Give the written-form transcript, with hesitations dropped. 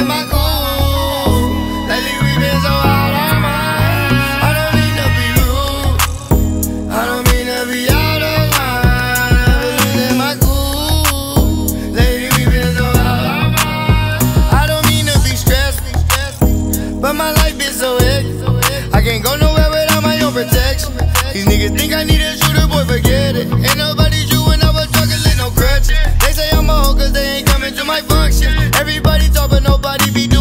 losing my cool. Lately we been so out our mind. I don't mean to be rude, I don't mean to be out of line. Been losing my cool. Lately we been so out our mind. I don't mean to be stressed, but my life is so hectic. I can't go nowhere without my own protection. These niggas think I need a shooter, boy, forget it. Ain't nobody Jew when I was struggling, no crutches. They say I'm a hoe cause they ain't coming to my function. Everybody talk but nobody be